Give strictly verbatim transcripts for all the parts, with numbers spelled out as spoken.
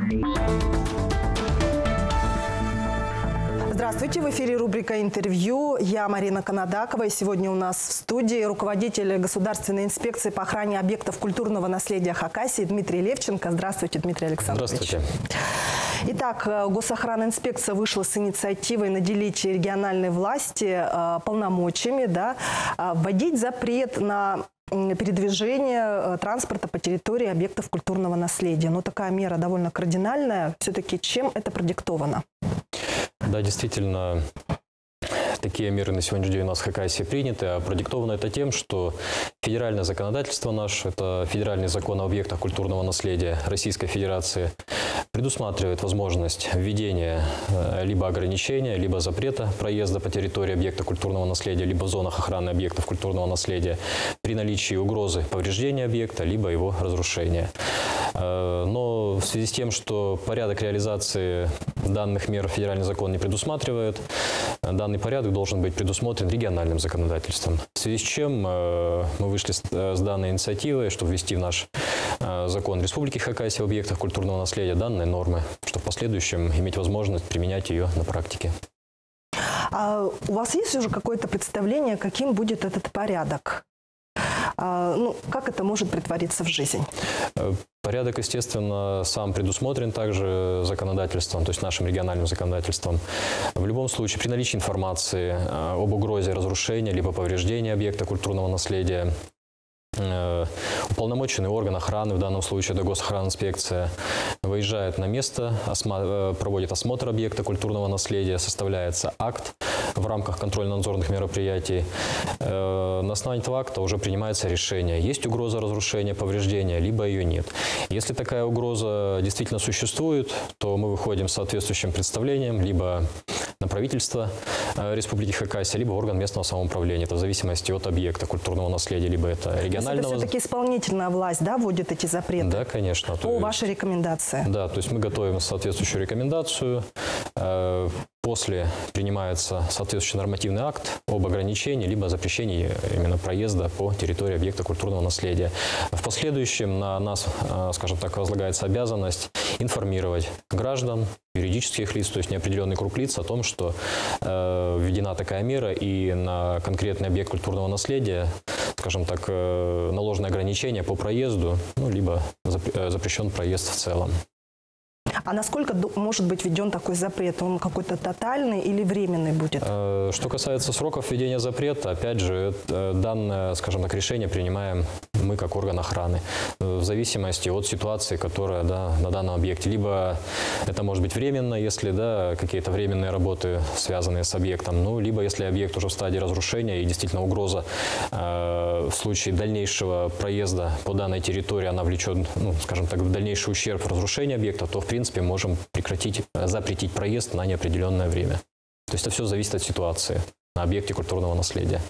Здравствуйте, в эфире рубрика «Интервью». Я Марина Канадакова, и сегодня у нас в студии руководитель Государственной инспекции по охране объектов культурного наследия Хакасии Дмитрий Левченко. Здравствуйте, Дмитрий Александрович. Здравствуйте. Итак, Госохранная инспекция вышла с инициативой наделить региональные власти э, полномочиями, да, вводить запрет на передвижение транспорта по территории объектов культурного наследия. Но такая мера довольно кардинальная. Все-таки чем это продиктовано? Да, действительно, такие меры на сегодняшний день у нас в Хакасии приняты, а продиктовано это тем, что федеральное законодательство наше, это федеральный закон о объектах культурного наследия Российской Федерации, предусматривает возможность введения либо ограничения, либо запрета проезда по территории объекта культурного наследия, либо в зонах охраны объектов культурного наследия при наличии угрозы повреждения объекта, либо его разрушения. Но в связи с тем, что порядок реализации данных мер федеральный закон не предусматривает, данный порядок должен быть предусмотрен региональным законодательством. В связи с чем мы вышли с данной инициативой, чтобы ввести в наш закон Республики Хакасия в объектах культурного наследия данные нормы, чтобы в последующем иметь возможность применять ее на практике. А у вас есть уже какое-то представление, каким будет этот порядок? А, ну, как это может претвориться в жизнь? Порядок, естественно, сам предусмотрен также законодательством, то есть нашим региональным законодательством. В любом случае, при наличии информации об угрозе разрушения либо повреждения объекта культурного наследия, уполномоченный орган охраны, в данном случае это Госохранинспекция, выезжает на место, осма- проводит осмотр объекта культурного наследия, составляется акт в рамках контрольно-надзорных мероприятий. На основании этого акта уже принимается решение, есть угроза разрушения, повреждения, либо ее нет. Если такая угроза действительно существует, то мы выходим с соответствующим представлением, либо на правительство Республики Хакасия, либо орган местного самоуправления. Это в зависимости от объекта культурного наследия, либо это регионального. Это все-таки исполнительная власть, да, вводит эти запреты? Да, конечно. По есть, вашей рекомендации? Да, то есть мы готовим соответствующую рекомендацию. После принимается соответствующий нормативный акт об ограничении либо запрещении именно проезда по территории объекта культурного наследия. В последующем на нас, скажем так, возлагается обязанность информировать граждан, юридических лиц, то есть неопределенный круг лиц о том, что э, введена такая мера и на конкретный объект культурного наследия, скажем так, э, наложено ограничение по проезду, ну, либо запрещен проезд в целом. А насколько может быть введен такой запрет? Он какой-то тотальный или временный будет? Что касается сроков введения запрета, опять же, данное, скажем так, решение принимаем мы как орган охраны в зависимости от ситуации, которая, да, на данном объекте. Либо это может быть временно, если, да, какие-то временные работы, связанные с объектом, ну, либо если объект уже в стадии разрушения и действительно угроза э, в случае дальнейшего проезда по данной территории, она влечет, ну, скажем так, в дальнейший ущерб разрушения объекта, то в принципе В принципе, можем прекратить, запретить проезд на неопределенное время. То есть это все зависит от ситуации на объекте культурного наследия.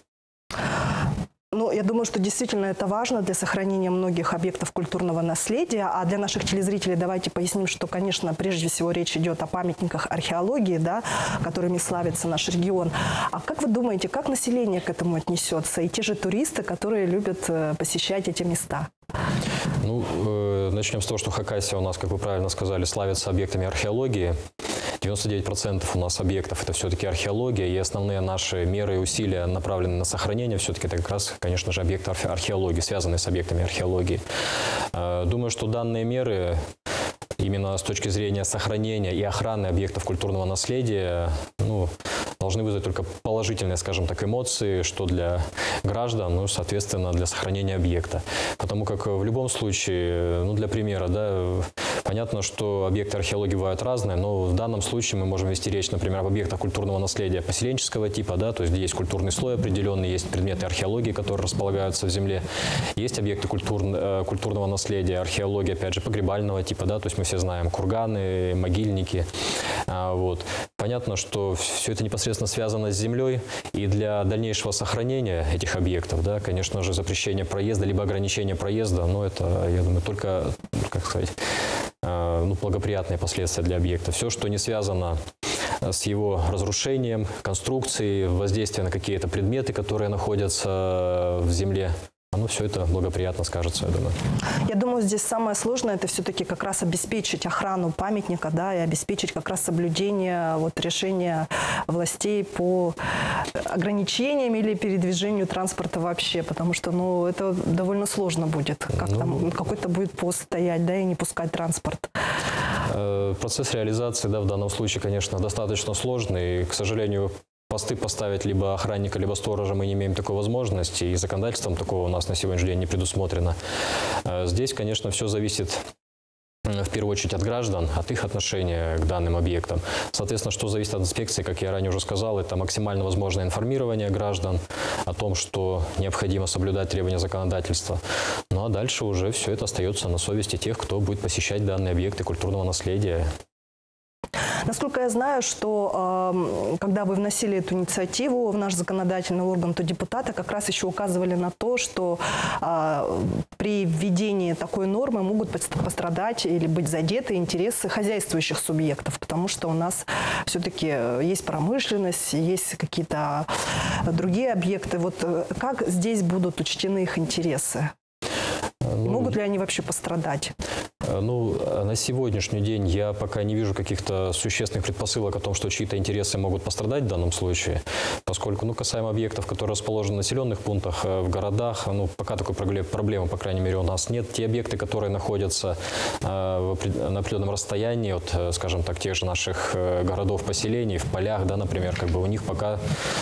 Ну, я думаю, что действительно это важно для сохранения многих объектов культурного наследия. А для наших телезрителей давайте поясним, что, конечно, прежде всего речь идет о памятниках археологии, да, которыми славится наш регион. А как вы думаете, как население к этому отнесется? И те же туристы, которые любят посещать эти места? Ну, э, начнем с того, что Хакасия у нас, как вы правильно сказали, славится объектами археологии. девяносто девять процентов у нас объектов – это все-таки археология, и основные наши меры и усилия направлены на сохранение все-таки это как раз, конечно же, объекты археологии, связанные с объектами археологии. Э, думаю, что данные меры именно с точки зрения сохранения и охраны объектов культурного наследия, ну, должны вызвать только положительные, скажем так, эмоции, что для граждан, ну, соответственно, для сохранения объекта. Потому как в любом случае, ну, для примера, да, понятно, что объекты археологии бывают разные, но в данном случае мы можем вести речь, например, об объектах культурного наследия поселенческого типа, да, то есть где есть культурный слой определенный, есть предметы археологии, которые располагаются в земле, есть объекты культур, культурного наследия, археологии, опять же, погребального типа, да, то есть мы все знаем курганы, могильники, вот. Понятно, что все это непосредственно связано с землей, и для дальнейшего сохранения этих объектов, да, конечно же, запрещение проезда, либо ограничение проезда, ну, это, я думаю, только, как сказать, ну, благоприятные последствия для объекта. Все, что не связано с его разрушением, конструкцией, воздействием на какие-то предметы, которые находятся в земле, оно все это благоприятно скажется, я думаю. Я думаю, здесь самое сложное – это все-таки как раз обеспечить охрану памятника, да, и обеспечить как раз соблюдение вот, решения властей по ограничениям или передвижению транспорта вообще, потому что, ну, это довольно сложно будет, как ну, там какой-то будет пост стоять, да, и не пускать транспорт. Процесс реализации, да, в данном случае, конечно, достаточно сложный, и, к сожалению, посты поставить либо охранника, либо сторожа мы не имеем такой возможности, и законодательством такого у нас на сегодняшний день не предусмотрено. Здесь, конечно, все зависит в первую очередь от граждан, от их отношения к данным объектам. Соответственно, что зависит от инспекции, как я ранее уже сказал, это максимально возможное информирование граждан о том, что необходимо соблюдать требования законодательства. Ну а дальше уже все это остается на совести тех, кто будет посещать данные объекты культурного наследия. Насколько я знаю, что э, когда вы вносили эту инициативу в наш законодательный орган, то депутаты как раз еще указывали на то, что э, при введении такой нормы могут пострадать или быть задеты интересы хозяйствующих субъектов, потому что у нас все-таки есть промышленность, есть какие-то другие объекты. Вот как здесь будут учтены их интересы? Ну, могут ли они вообще пострадать? Ну, на сегодняшний день я пока не вижу каких-то существенных предпосылок о том, что чьи-то интересы могут пострадать в данном случае, поскольку, ну, касаемо объектов, которые расположены в населенных пунктах, в городах, ну, пока такой проблемы, по крайней мере, у нас нет. Те объекты, которые находятся э, на определенном расстоянии от, скажем так, тех же наших городов, поселений, в полях, да, например, как бы у них пока,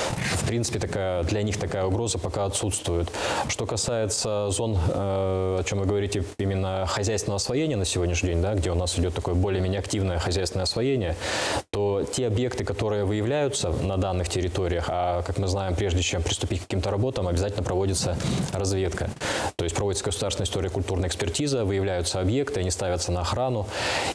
в принципе, такая, для них такая угроза пока отсутствует. Что касается зон, э, о чем вы говорите, именно хозяйственного освоения, на сегодняшний день, да, где у нас идет такое более-менее активное хозяйственное освоение, то те объекты, которые выявляются на данных территориях, а, как мы знаем, прежде чем приступить к каким-то работам, обязательно проводится разведка. То есть проводится государственная историко-культурная экспертиза, выявляются объекты, они ставятся на охрану.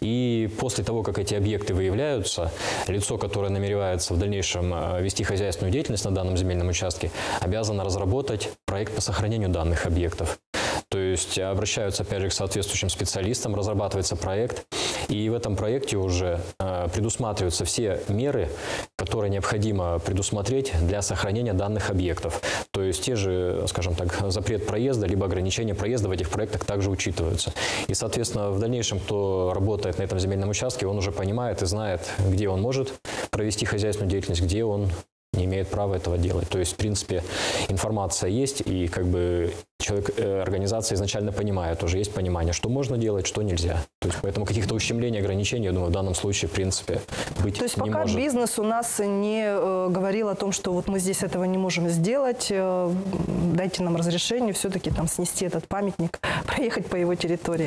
И после того, как эти объекты выявляются, лицо, которое намеревается в дальнейшем вести хозяйственную деятельность на данном земельном участке, обязано разработать проект по сохранению данных объектов. То есть обращаются, опять же, к соответствующим специалистам, разрабатывается проект, и в этом проекте уже э, предусматриваются все меры, которые необходимо предусмотреть для сохранения данных объектов. То есть те же, скажем так, запрет проезда, либо ограничение проезда в этих проектах также учитываются. И, соответственно, в дальнейшем, кто работает на этом земельном участке, он уже понимает и знает, где он может провести хозяйственную деятельность, где он не имеет права этого делать. То есть, в принципе, информация есть, и как бы человек, э, организация изначально понимает, уже есть понимание, что можно делать, что нельзя. То есть, поэтому каких-то ущемлений, ограничений, я думаю, в данном случае, в принципе, быть не может. То есть, пока бизнес у нас не э, говорил о том, что вот мы здесь этого не можем сделать, э, дайте нам разрешение все-таки там снести этот памятник, проехать по его территории.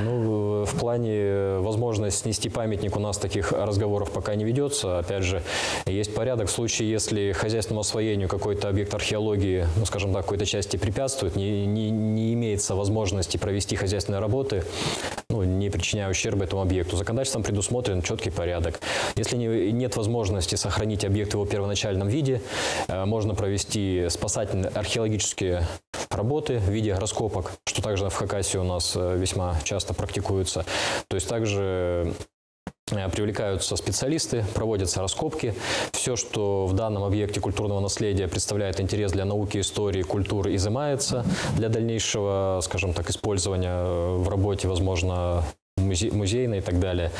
Ну, в плане возможности снести памятник у нас таких разговоров пока не ведется. Опять же, есть порядок в случае, если Если хозяйственному освоению какой-то объект археологии, ну, скажем так, какой-то части препятствует, не, не, не имеется возможности провести хозяйственные работы, ну, не причиняя ущерба этому объекту, законодательством предусмотрен четкий порядок. Если не, нет возможности сохранить объект в его первоначальном виде, э, можно провести спасательные археологические работы в виде раскопок, что также в Хакасии у нас весьма часто практикуется. То есть также привлекаются специалисты, проводятся раскопки. Все, что в данном объекте культурного наследия представляет интерес для науки, истории, культуры, изымается для дальнейшего, скажем так, использования в работе, возможно, музе- музейной и так далее.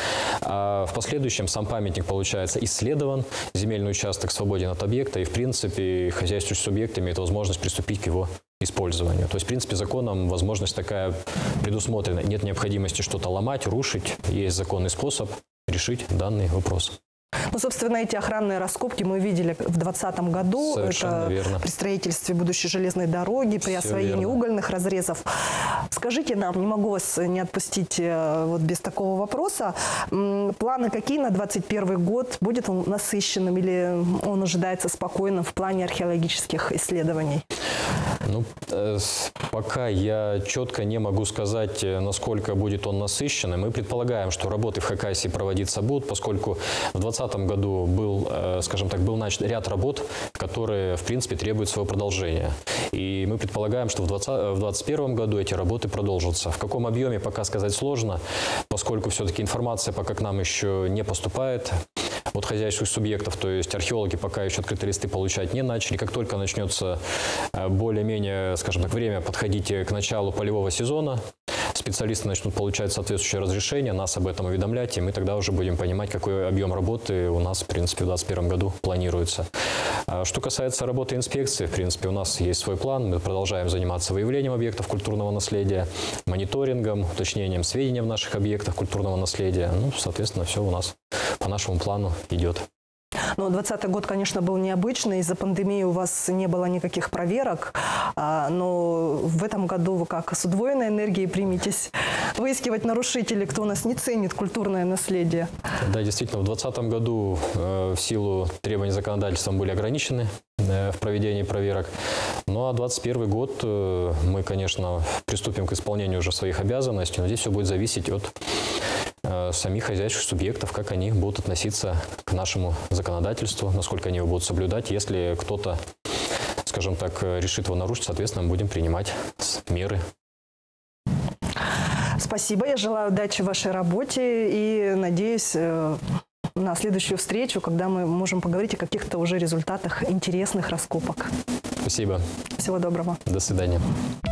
А в последующем сам памятник, получается, исследован, земельный участок свободен от объекта, и, в принципе, хозяйствующий субъект имеет возможность приступить к его использованию. То есть, в принципе, законом возможность такая предусмотрена. Нет необходимости что-то ломать, рушить. Есть законный способ решить данный вопрос. Ну, собственно, эти охранные раскопки мы видели в двадцатом году. Совершенно Это верно. При строительстве будущей железной дороги, при Все освоении верно. угольных разрезов. Скажите нам, не могу вас не отпустить вот без такого вопроса, планы какие на двадцать первый год? Будет он насыщенным или он ожидается спокойным в плане археологических исследований? Ну, э, пока я четко не могу сказать, насколько будет он насыщенным. Мы предполагаем, что работы в Хакасии проводиться будут, поскольку в двадцатом году был, э, скажем так, был начат ряд работ, которые, в принципе, требуют своего продолжения. И мы предполагаем, что в двадцать первом году эти работы продолжатся. В каком объеме, пока сказать сложно, поскольку все-таки информация пока к нам еще не поступает. от хозяйственных субъектов, то есть археологи пока еще открытые листы получать не начали. Как только начнется более-менее, скажем так, время подходить к началу полевого сезона, специалисты начнут получать соответствующее разрешение, нас об этом уведомлять, и мы тогда уже будем понимать, какой объем работы у нас, в принципе, в две тысячи двадцать первом году планируется. Что касается работы инспекции, в принципе, у нас есть свой план. Мы продолжаем заниматься выявлением объектов культурного наследия, мониторингом, уточнением сведений в наших объектах культурного наследия. Ну, соответственно, все у нас по нашему плану идет. Ну, двадцатый год, конечно, был необычный. Из-за пандемии у вас не было никаких проверок. Но в этом году вы как с удвоенной энергией приметесь выискивать нарушителей, кто у нас не ценит культурное наследие? Да, действительно, в двадцатом году в силу требований законодательства были ограничены в проведении проверок. Ну а двадцать первый год мы, конечно, приступим к исполнению уже своих обязанностей, но здесь все будет зависеть от самих хозяйственных субъектов, как они будут относиться к нашему законодательству, насколько они его будут соблюдать. Если кто-то, скажем так, решит его нарушить, соответственно, мы будем принимать меры. Спасибо. Я желаю удачи в вашей работе и надеюсь на следующую встречу, когда мы можем поговорить о каких-то уже результатах интересных раскопок. Спасибо. Всего доброго. До свидания.